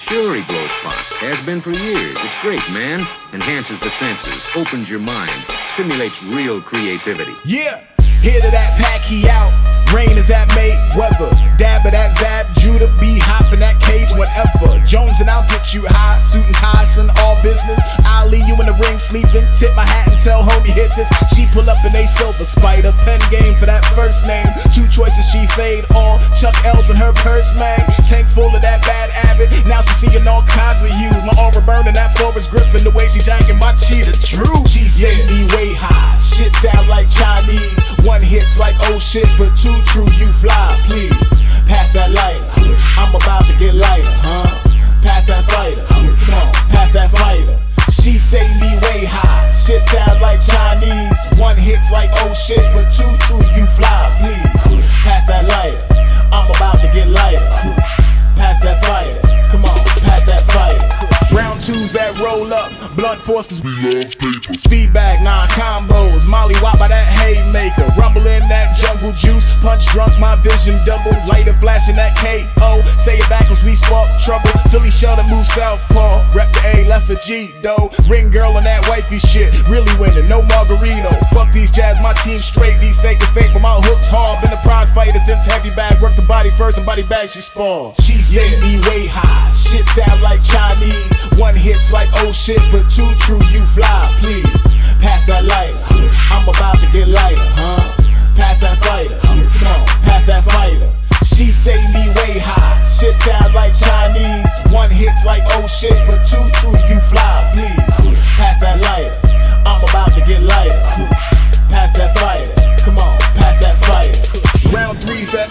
Sure, he glows spots. Has been for years. It's great, man. Enhances the senses, opens your mind, stimulates real creativity. Yeah, here to that pack, he out. Rain is at Mayweather. Dab at that Zab. Judah be hopping that cage whenever. Jones and I'll get you high. Suit and ties and all business. I'll leave you in the ring sleeping. Tip my hat and tell homie hit this. She pull up in a silver spider. Pen game for that first name. Two choices she fade all. Chuck L's in her purse, man. Tank full of that bad habit. Now she seeing all kinds of hues. My aura burning that Forrest Griffin. The way she jacking my cheetah. True. She say me way high. Shit sound like Chinese. One hit's like oh shit, but two true, you fly, please. Pass that lighter, I'm about to get lighter, huh? Pass that fighter, come on, pass that fighter. She say me way high, shit sound like Chinese. One hit's like oh shit, but two true, you fly, please. Pass that lighter, I'm about to get lighter. Pass that fighter, come on, pass that fighter. Round twos that roll up, blunt force cause we love paper. Speed bag, 9 combos, Molly Wop by that haymaker. Rumble in that jungle juice, punch drunk, my vision double. Lighter flashing that KO, say it backwards, we spark trouble. Philly Shelter move southpaw, rep the A, left the G though. Ring girl on that wifey shit, really winning, no Margarito. Fuck these jazz, my team straight, these fakers fake, but my hooks hard. Been a prize fighters into heavy bag, work the body first and body bag she spars. She say me way high, shit sound like Chinese. One hit's like oh shit, but two true, you fly, please. Pass that lighter, I'm about to get lighter, huh? Pass that fighter, come on, pass that fighter. She say me way high, shit sound like Chinese. One hit's like oh shit, but two true, you fly, please. Pass that lighter, I'm about to get lighter. Pass that fighter, come on, pass that fighter. Round threes that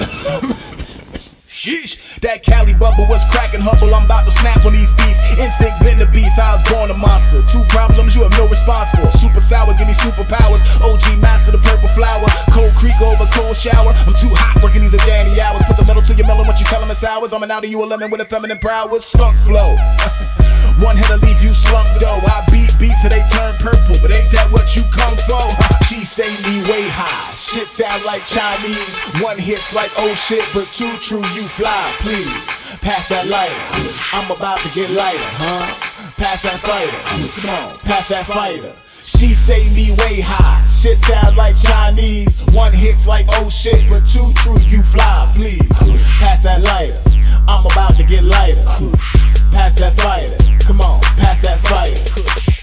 sheesh, that Cali bubble was cracking hubble. I'm about to snap on these beats. Instinct been the beast, I was born a monster. Two problems you have no response for. Super sour, give me superpowers. OG master the purple flower. Cold creek over cold shower. I'm too hot working these a Danny hours. Put the metal to your melon, what you tell them it's ours. I'm an out of you a lemon with a feminine prowess. Skunk flow. One hit'll leave you slumped though. I beat beats till they turn purple, but ain't that what you come for? She say me way high, shit sound like Chinese. One hit's like oh shit, but two true, you fly, please. Pass that lighter, I'm about to get lighter, huh? Pass that fighter, come on, pass that fighter. She say me way high, shit sound like Chinese. One hit's like oh shit, but two true, you fly, please. Pass that lighter, I'm about to get lighter. Pass that fighter, come on, pass that fighter.